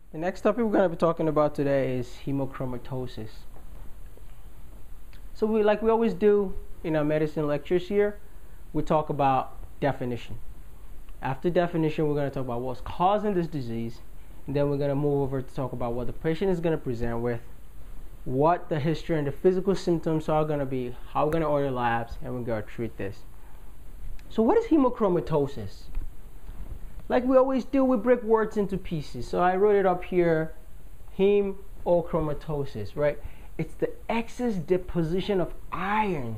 The next topic we're going to be talking about today is hemochromatosis. So like we always do in our medicine lectures here, we talk about definition. After definition, we're going to talk about what's causing this disease, and then we're going to move over to talk about what the patient is going to present with, what the history and the physical symptoms are going to be, how we're going to order labs, and we're going to treat this. So what is hemochromatosis? Like we always do, we break words into pieces. So I wrote it up here, hemochromatosis, right? It's the excess deposition of iron.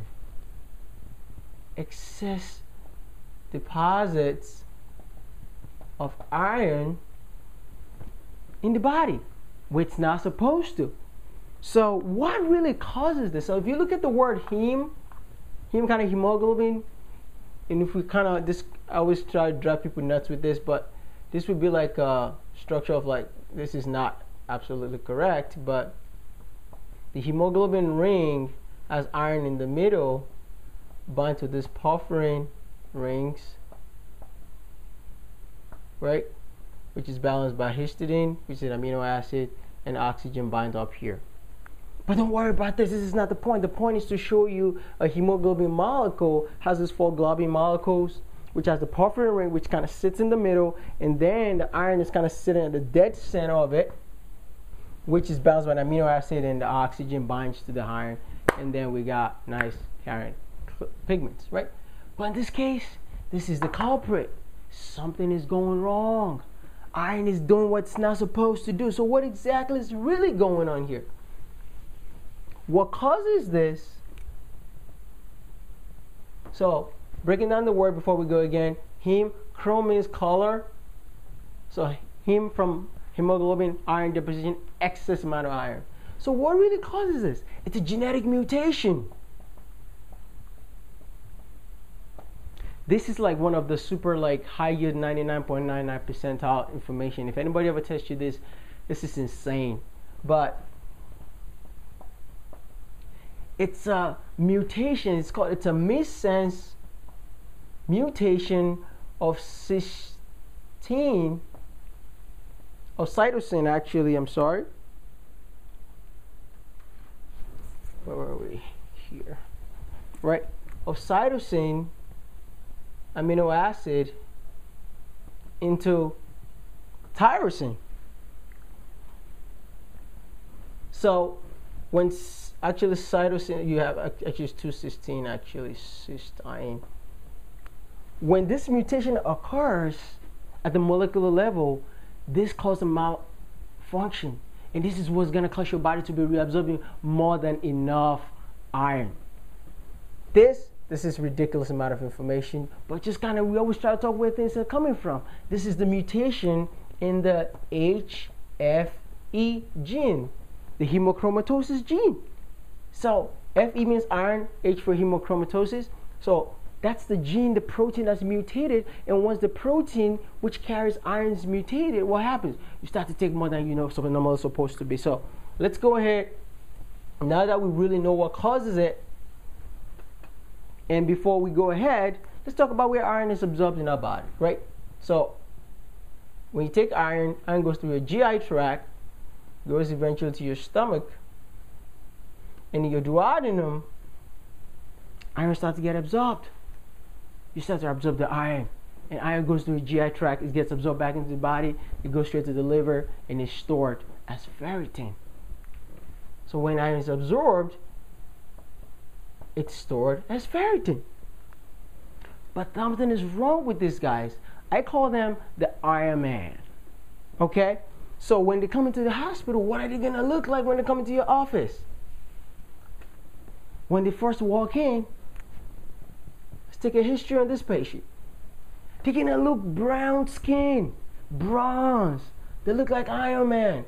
Excess deposits of iron in the body, which it's not supposed to. So what really causes this? So if you look at the word heme kind of hemoglobin, and if we kind of, this, I always try to drive people nuts with this, but this would be like a structure of like, this is not absolutely correct, but the hemoglobin ring has iron in the middle, bind to this porphyrin rings, right? Which is balanced by histidine, which is an amino acid, and oxygen bind up here. But don't worry about this. This is not the point. The point is to show you a hemoglobin molecule has these 4 globin molecules, which has the porphyrin ring, which kind of sits in the middle, and then the iron is kind of sitting at the dead center of it, which is balanced by an amino acid, and the oxygen binds to the iron, and then we got nice iron pigments, right? But in this case, this is the culprit. Something is going wrong. Iron is doing what it's not supposed to do. So what exactly is really going on here? What causes this? So, breaking down the word before we go again, heme, chrome means color. So, heme from hemoglobin, iron deposition, excess amount of iron. So, what really causes this? It's a genetic mutation. This is like one of the super like high yield 99.99 percentile information. If anybody ever tests you this is insane. But it's a mutation. It's a missense mutation of cysteine, or cytosine actually, I'm sorry. Where were we? Here. Right? Of cytosine amino acid into tyrosine. So when actually cytosine, you have actually 2 cysteine, actually cysteine. When this mutation occurs at the molecular level, this causes a malfunction, and this is what's going to cause your body to be reabsorbing more than enough iron. This is ridiculous amount of information, but just kind of, we always try to talk where things are coming from. This is the mutation in the HFE gene, the hemochromatosis gene. So Fe means iron, H for hemochromatosis. So that's the gene, the protein that's mutated. And once the protein which carries iron is mutated, what happens? You start to take more than you know something normal is supposed to be. So let's go ahead. Now that we really know what causes it, and before we go ahead, let's talk about where iron is absorbed in our body, right? So when you take iron goes through your GI tract, goes eventually to your stomach, and in your duodenum, iron starts to get absorbed. You start to absorb the iron, and iron goes through your GI tract, it gets absorbed back into the body, it goes straight to the liver, and is stored as ferritin. So when iron is absorbed, it's stored as ferritin. But something is wrong with these guys. I call them the Iron Man. Okay? So when they come into the hospital, what are they going to look like when they come into your office? When they first walk in, let's take a history on this patient. They're going to look brown skin, bronze. They look like Iron Man.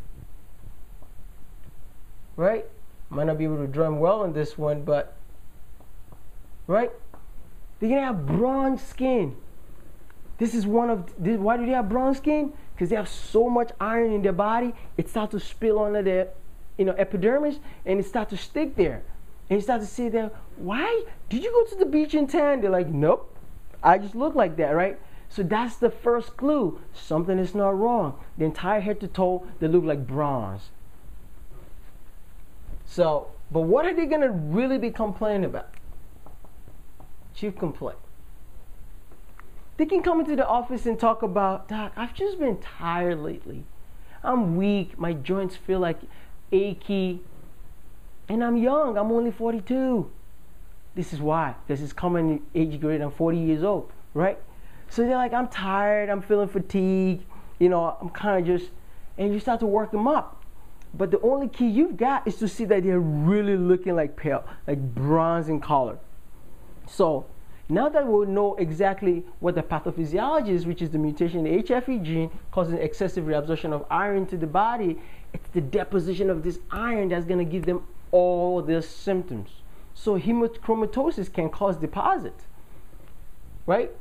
Right? Might not be able to draw them well on this one, but right? They're gonna have bronze skin. This is one of why do they have bronze skin? Because they have so much iron in their body, it starts to spill onto their epidermis, and it starts to stick there. And you start to see them, why? Did you go to the beach in tan? They're like, nope. I just look like that, right? So that's the first clue. Something is not wrong. The entire head to toe, they look like bronze. So, but what are they going to really be complaining about? Chief complaint. They can come into the office and talk about, Doc, I've just been tired lately. I'm weak. My joints feel like achy. And I'm young. I'm only 42. This is why. This is coming age greater than 40 years old, right? So they're like, I'm tired. I'm feeling fatigued. You know, I'm kind of just, and you start to work them up. But the only key you've got is to see that they're really looking like pale, like bronze in color. So now that we'll know exactly what the pathophysiology is, which is the mutation in the HFE gene causing excessive reabsorption of iron to the body, it's the deposition of this iron that's going to give them all the symptoms. So hemochromatosis can cause deposit, right?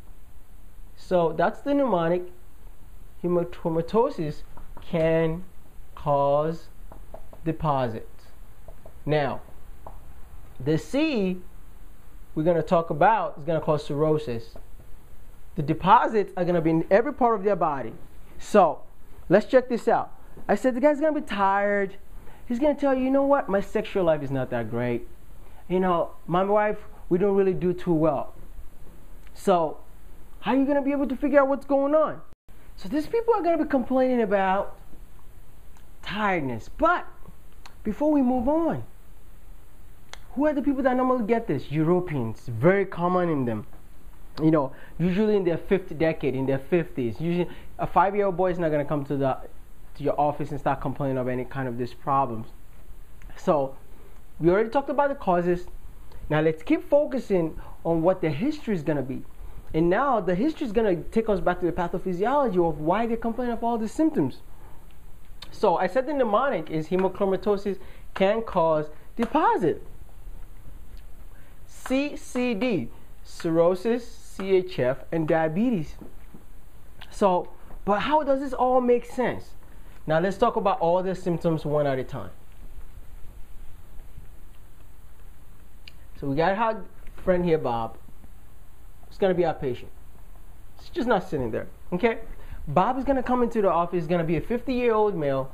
So that's the mnemonic. Hemochromatosis can cause deposit. Now, the C we're going to talk about is going to cause cirrhosis. The deposits are going to be in every part of their body. So let's check this out. I said the guy's going to be tired. He's going to tell you, you know what, my sexual life is not that great. You know, my wife, we don't really do too well. So how are you going to be able to figure out what's going on? So these people are going to be complaining about tiredness. But before we move on, who are the people that normally get this? Europeans. Very common in them. You know, usually in their fifth decade, in their 50s. Usually a 5-year-old boy is not going to come to your office and start complaining of any kind of these problems. So we already talked about the causes. Now let's keep focusing on what the history is going to be. And now the history is going to take us back to the pathophysiology of why they complain of all the symptoms. So I said the mnemonic is hemochromatosis can cause deposit. CCD, cirrhosis, CHF, and diabetes. So, but how does this all make sense? Now let's talk about all the symptoms one at a time. So we got our friend here, Bob. It's going to be our patient. He's just not sitting there, okay? Bob is going to come into the office. He's going to be a 50-year-old male.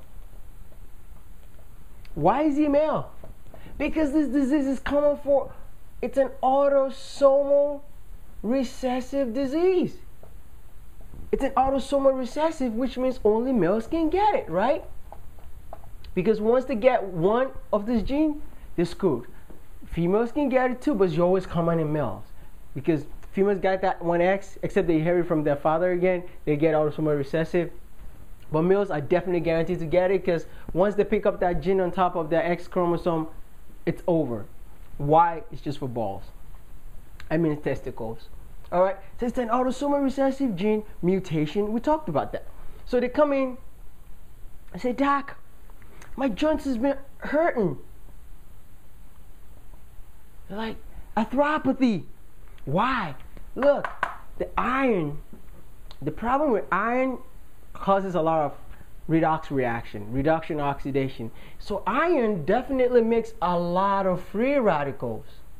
Why is he male? Because this disease is common for, it's an autosomal recessive disease. It's an autosomal recessive, which means only males can get it, right? Because once they get one of this gene, they're screwed. Females can get it too, but it's always common in males. Because females got that one X, except they inherit from their father again, they get autosomal recessive. But males are definitely guaranteed to get it, because once they pick up that gene on top of their X chromosome, it's over. Y is just for balls. I mean testicles. Alright, so it's an autosomal recessive gene mutation. We talked about that. So they come in and say, Doc, my joints has been hurting. They're like, arthropathy. Why? Look, the iron, the problem with iron causes a lot of redox reaction, reduction oxidation. So iron definitely makes a lot of free radicals.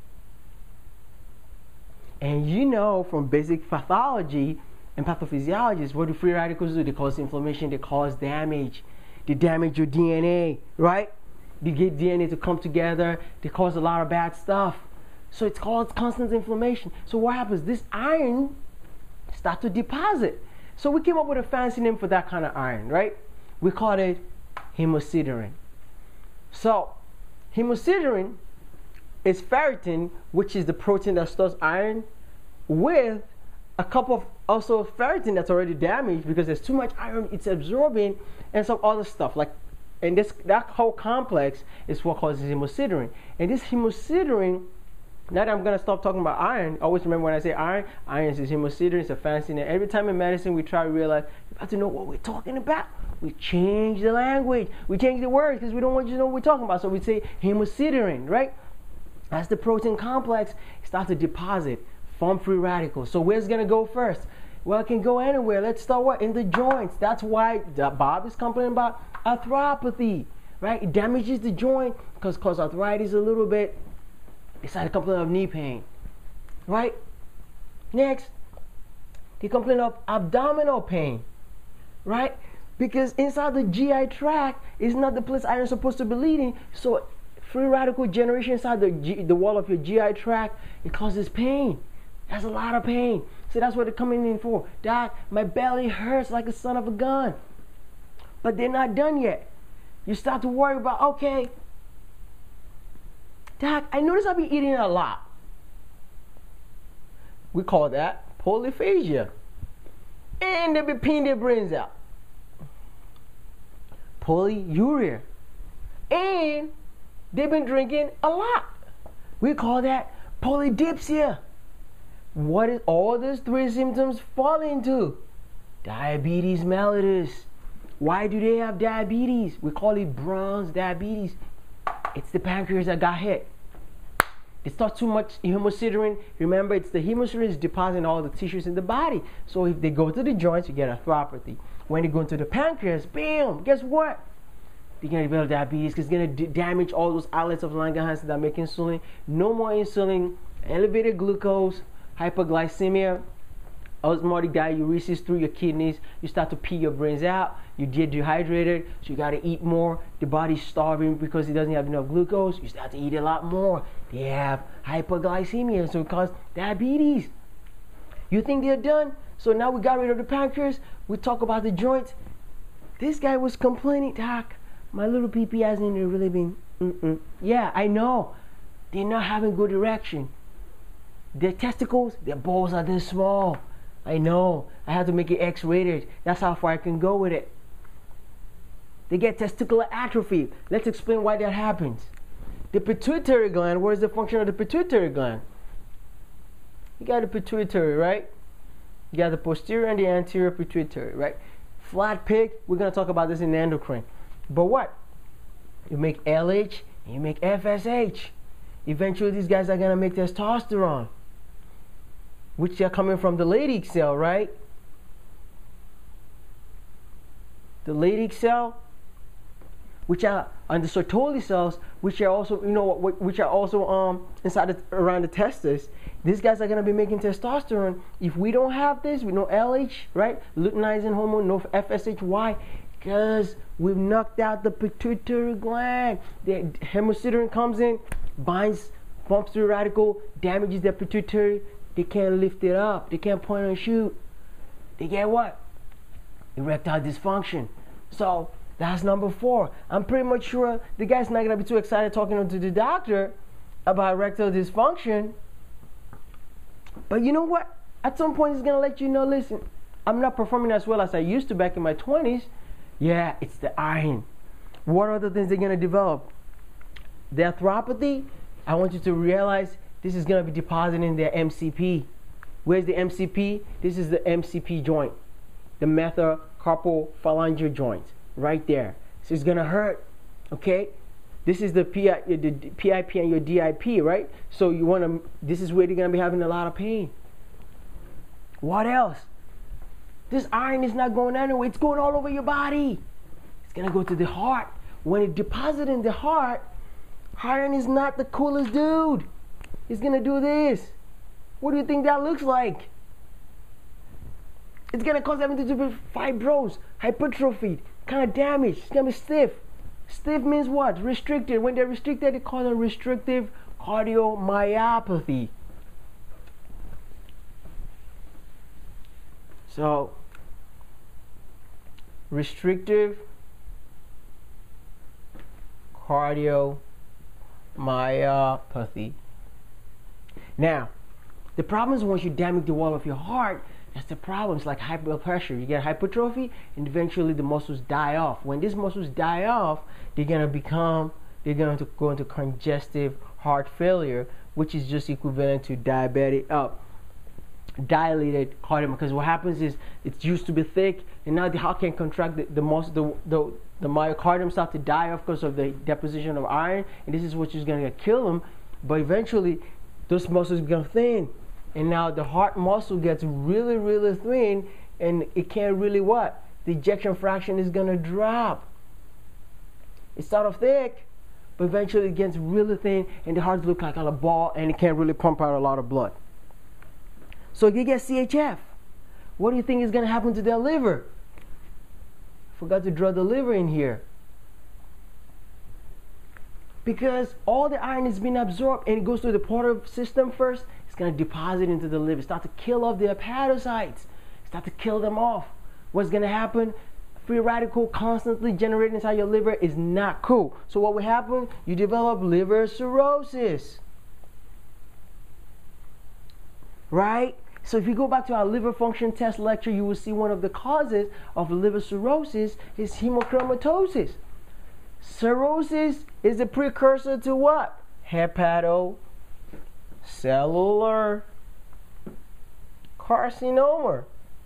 And you know from basic pathology and pathophysiology, what do free radicals do? They cause inflammation, they cause damage. They damage your DNA, right? They get DNA to come together, they cause a lot of bad stuff. So it's called constant inflammation. So what happens? This iron starts to deposit. So we came up with a fancy name for that kind of iron, right? We called it hemosiderin. So hemosiderin is ferritin, which is the protein that stores iron, with a couple of also ferritin that's already damaged because there's too much iron it's absorbing, and some other stuff like, and that whole complex is what causes hemosiderin. And this hemosiderin, now that I'm gonna stop talking about iron, always remember when I say iron is hemosiderin. It's a fancy name. Every time in medicine we try to realize you have to know what we're talking about. We change the language, we change the words because we don't want you to know what we're talking about. So we say hemosiderin, right? As the protein complex starts to deposit, form free radicals. So where's it gonna go first? Well, it can go anywhere. Let's start what? In the joints. That's why Bob is complaining about arthropathy, right? It damages the joint because arthritis a little bit. It's like a complaint of knee pain, right? Next, They complain of abdominal pain, right? Because inside the GI tract is not the place iron is supposed to be leading. So free radical generation inside the wall of your GI tract, it causes pain. That's a lot of pain. So that's what they're coming in for. Doc, my belly hurts like a son of a gun. But they're not done yet. You start to worry about, okay, Doc, I notice I've been eating a lot. We call that polyphagia. And they be peeing their brains out. Polyuria. And they've been drinking a lot. We call that polydipsia. What is all these three symptoms fall into? Diabetes mellitus. Why do they have diabetes? We call it bronze diabetes. It's the pancreas that got hit. It's not too much hemosiderin. Remember, it's the hemosiderin is depositing all the tissues in the body. So if they go to the joints, you get arthropathy. When they go into the pancreas, bam, guess what? They're going to develop diabetes because it's going to damage all those outlets of Langerhans that make insulin. No more insulin, elevated glucose, hypoglycemia, osmotic diuresis through your kidneys. You start to pee your brains out. You get dehydrated, so you got to eat more. The body's starving because it doesn't have enough glucose. You start to eat a lot more. They have hypoglycemia, so it causes diabetes. You think they're done? So now we got rid of the pancreas. We talk about the joints. This guy was complaining, Doc, my little pee-pee hasn't really been, Yeah, I know. They're not having good erection. Their testicles, their balls are this small. I know. I have to make it X-rated. That's how far I can go with it. They get testicular atrophy. Let's explain why that happens. The pituitary gland, what is the function of the pituitary gland? You got the pituitary, right? You got the posterior and the anterior pituitary, right? Flat pig, we're going to talk about this in endocrine. But what? You make LH and you make FSH. Eventually, these guys are going to make testosterone, which are coming from the Leydig cell, right? The Leydig cell, which are on the Sertoli cells, which are also, which are also inside around the testes. These guys are gonna be making testosterone. If we don't have this, we know LH, right? Luteinizing hormone, no FSH. Why? Because we've knocked out the pituitary gland. The hemosiderin comes in, binds, bumps through radical, damages the pituitary. They can't lift it up. They can't point and shoot. They get what? Erectile dysfunction. So that's number 4. I'm pretty much sure the guy's not going to be too excited talking to the doctor about erectile dysfunction. But you know what? At some point, he's going to let you know, listen, I'm not performing as well as I used to back in my 20s. Yeah, it's the iron. What other things they're going to develop? The arthropathy, I want you to realize this is going to be depositing their MCP. Where's the MCP? This is the MCP joint, the metacarpophalangeal joint, right there. So it's going to hurt, okay? This is the PIP and your DIP, right? So you want to, this is where they're going to be having a lot of pain. What else? This iron is not going anywhere. It's going all over your body. It's going to go to the heart. When it deposits in the heart, iron is not the coolest dude. It's going to do this. What do you think that looks like? It's going to cause everything to be fibrosed, hypertrophied, kind of damaged. It's going to be stiff. Stiff means what? Restricted. When they're restricted, they call it restrictive cardiomyopathy. So, restrictive cardiomyopathy. Now, the problem is once you damage the wall of your heart, that's the problem. It's like high blood pressure. You get hypertrophy, and eventually the muscles die off. When these muscles die off, they're going to go into congestive heart failure, which is just equivalent to dilated cardiomyopathy. Because what happens is it used to be thick, and now the heart can contract. The myocardium starts to die off because of the deposition of iron, and this is what is going to kill them. But eventually, those muscles become thin, and now the heart muscle gets really, really thin, and it can't really what? The ejection fraction is going to drop. It starts off thick, but eventually it gets really thin, and the heart looks like a ball, and it can't really pump out a lot of blood. So you get CHF. what do you think is going to happen to their liver? Forgot to draw the liver in here. Because all the iron is being absorbed and it goes through the portal system first, it's going to deposit into the liver, start to kill off the hepatocytes, start to kill them off. What's going to happen? Free radical constantly generated inside your liver is not cool. So what will happen? You develop liver cirrhosis. Right? So if you go back to our liver function test lecture, you will see one of the causes of liver cirrhosis is hemochromatosis. Cirrhosis is a precursor to what? Hepatocellular carcinoma.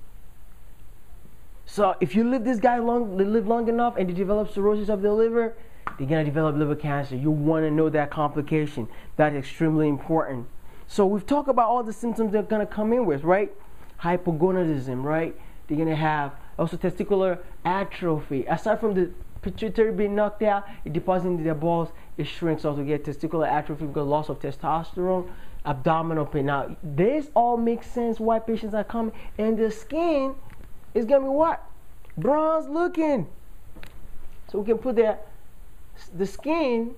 So if you live live long enough and you develop cirrhosis of the liver, they're going to develop liver cancer. You want to know that complication. That's extremely important. So we've talked about all the symptoms they're going to come in with, right? Hypogonadism, right? They're going to have also testicular atrophy. Aside from the pituitary being knocked out, it deposits into their balls, it shrinks. Also get testicular atrophy because loss of testosterone, abdominal pain. Now, this all makes sense why patients are coming. And the skin is going to be what? Bronze looking. So we can put that, the skin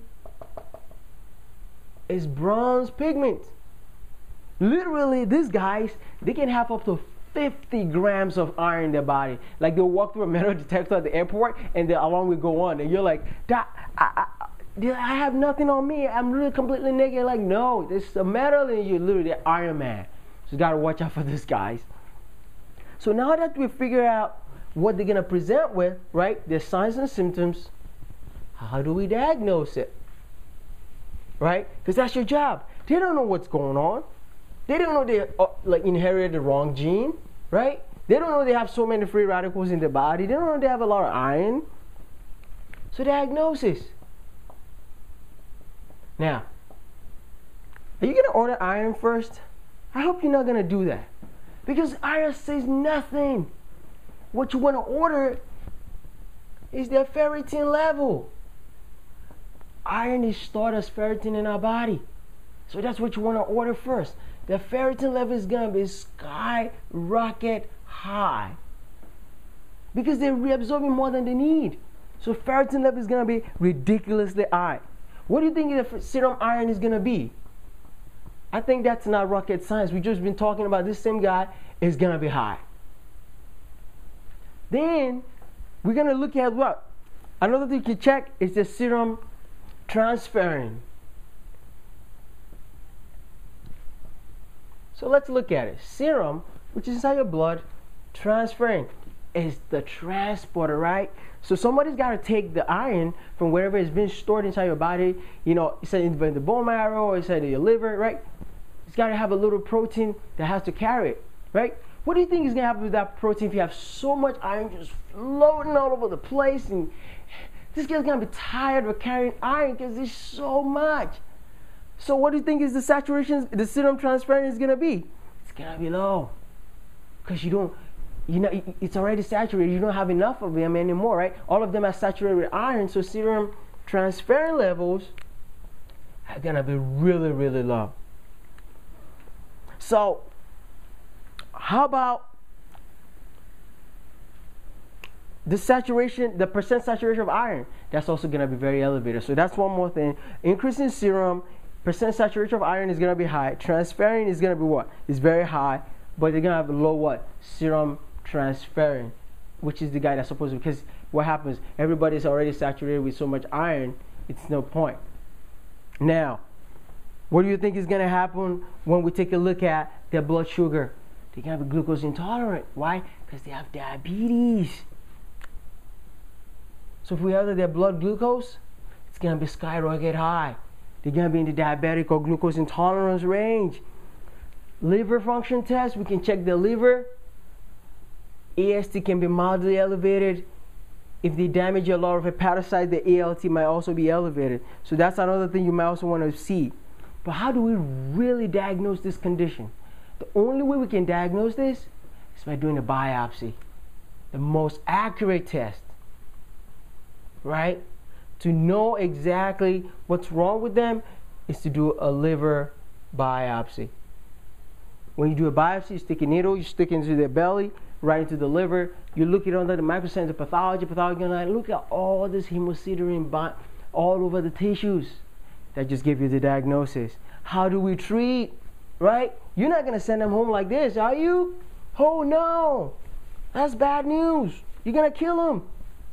is bronze pigment. Literally, these guys, they can have up to 50 grams of iron in their body. Like they'll walk through a metal detector at the airport and the alarm will go on. And you're like, I have nothing on me. I'm really completely naked. Like, no, there's a metal in you, literally the Iron Man. So you got to watch out for these guys. So now that we figure out what they're going to present with, right, their signs and symptoms, how do we diagnose it? Right? Because that's your job. They don't know what's going on. They don't know they inherited the wrong gene, right? They don't know they have so many free radicals in their body. They don't know they have a lot of iron. So diagnosis. Now, are you going to order iron first? I hope you're not going to do that. Because iron says nothing. What you want to order is their ferritin level. Iron is stored as ferritin in our body. So that's what you want to order first. The ferritin level is going to be skyrocket high. Because they're reabsorbing more than they need. So ferritin level is going to be ridiculously high. What do you think the serum iron is going to be? I think that's not rocket science. We've just been talking about this same guy is going to be high. Then we're going to look at what? Another thing you can check is the serum transferrin. So let's look at it. Serum, which is inside your blood, transferrin is the transporter, right? So somebody's got to take the iron from wherever it's been stored inside your body. You know, it's in the bone marrow or inside your liver, right? It's got to have a little protein that has to carry it, right? What do you think is going to happen with that protein if you have so much iron just floating all over the place? And this guy's going to be tired of carrying iron because there's so much. So what do you think is the saturation, the serum transferrin is going to be? It's going to be low. Because it's already saturated. You don't have enough of them anymore, right? All of them are saturated with iron. So serum transferrin levels are going to be really, really low. So how about the saturation, the percent saturation of iron? That's also going to be very elevated. So that's one more thing. Increasing serum, percent saturation of iron is going to be high. Transferrin is going to be what? It's very high, but they're going to have low what? Serum transferrin, which is the guy that's supposed to, because what happens? Everybody's already saturated with so much iron, it's no point. Now, what do you think is going to happen when we take a look at their blood sugar? They're going to be glucose intolerant. Why? Because they have diabetes. So if we have their blood glucose, it's going to be skyrocket high. They're going to be in the diabetic or glucose intolerance range. Liver function test, we can check the liver. AST can be mildly elevated. If they damage a lot of hepatocytes, the ALT might also be elevated. So that's another thing you might also want to see. But how do we really diagnose this condition? The only way we can diagnose this is by doing a biopsy. The most accurate test, right? To know exactly what's wrong with them is to do a liver biopsy. When you do a biopsy, you stick a needle, you stick it into their belly, right into the liver. You look at under the microscope of pathology, look at all this hemosiderin all over the tissues. That just gives you the diagnosis. How do we treat, right? You're not going to send them home like this, are you? Oh no, that's bad news. You're going to kill them.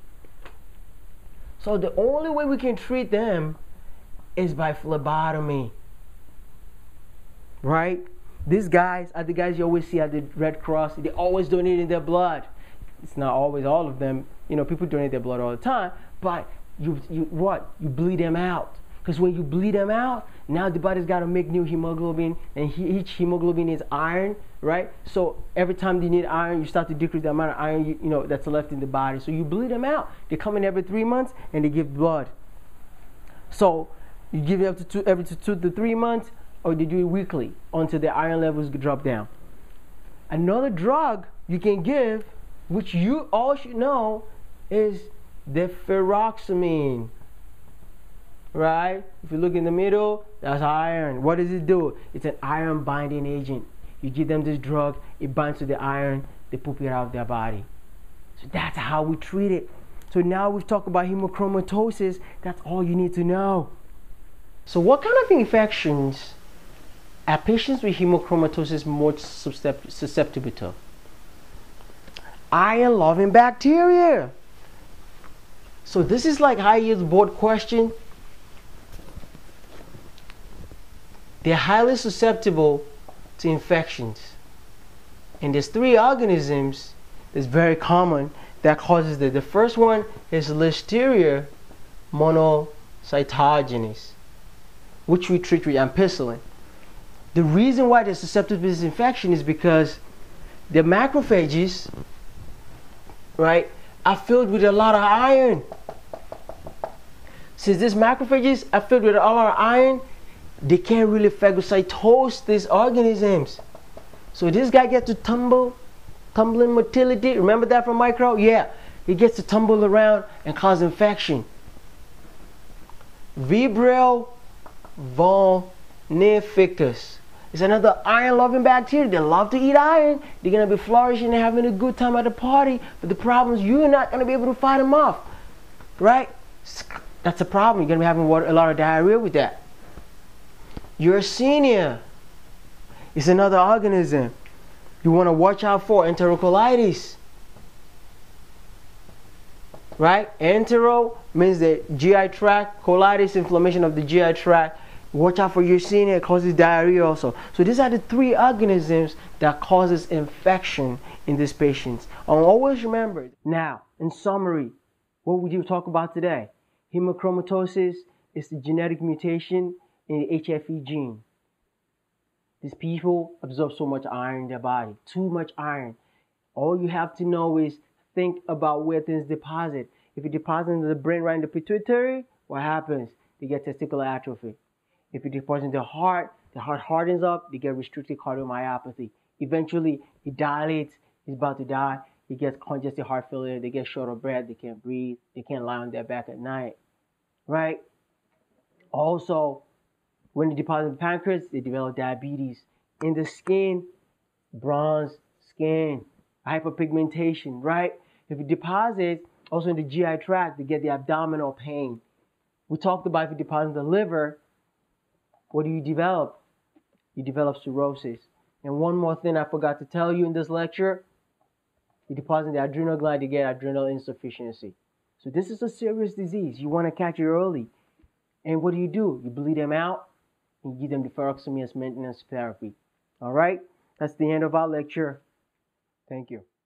So the only way we can treat them is by phlebotomy, right? These guys are the guys you always see at the Red Cross. They always donating their blood. It's not always all of them. You know, people donate their blood all the time, but you bleed them out. Because when you bleed them out, now the body's got to make new hemoglobin, and each hemoglobin is iron, right? So every time they need iron, you start to decrease the amount of iron that's left in the body. So you bleed them out. They come in every 3 months and they give blood. So you give it up to every 2 to 3 months, or they do it weekly until the iron levels drop down. Another drug you can give, which you all should know, is deferoxamine. Right? If you look in the middle, that's iron. What does it do? It's an iron binding agent. You give them this drug, it binds to the iron, they poop it out of their body. So that's how we treat it. So now we've talked about hemochromatosis. That's all you need to know. So what kind of infections are patients with hemochromatosis more susceptible to? Iron-loving bacteria. So this is like high-yield board question. They're highly susceptible to infections. And there's 3 organisms that's very common that causes that. The first one is Listeria monocytogenes, which we treat with ampicillin. The reason why they're susceptible to this infection is because the macrophages, right, are filled with a lot of iron. Since these macrophages are filled with a lot of iron, they can't really phagocytose these organisms. So this guy gets to tumbling motility. Remember that from micro? Yeah. He gets to tumble around and cause infection. Vibrio vulnificus is another iron-loving bacteria. They love to eat iron. They're going to be flourishing and having a good time at the party. But the problem is you're not going to be able to fight them off. Right? That's a problem. You're going to be having a lot of diarrhea with that. Yersinia is another organism you want to watch out for. Enterocolitis. Right? Entero means the GI tract. Colitis, inflammation of the GI tract. Watch out for Yersinia. It causes diarrhea also. So these are the 3 organisms that causes infection in these patients. And always remember, now, in summary, what would you talk about today? Hemochromatosis is the genetic mutation in the HFE gene. These people absorb so much iron in their body, too much iron. All you have to know is think about where things deposit. If it deposits in the brain right in the pituitary, what happens? They get testicular atrophy. If it deposits in the heart hardens up, they get restricted cardiomyopathy. Eventually, it dilates, he's about to die, he gets congestive heart failure, they get short of breath, they can't breathe, they can't lie on their back at night. Right? Also, when they deposit in the pancreas, they develop diabetes. In the skin, bronze skin, hyperpigmentation, right? If it deposits also in the GI tract, they get the abdominal pain. We talked about if it deposits in the liver, what do you develop? You develop cirrhosis. And one more thing I forgot to tell you in this lecture, you deposit in the adrenal gland, you get adrenal insufficiency. So this is a serious disease. You want to catch it early. And what do? You bleed them out and give them deferoxamine as maintenance therapy. All right? That's the end of our lecture. Thank you.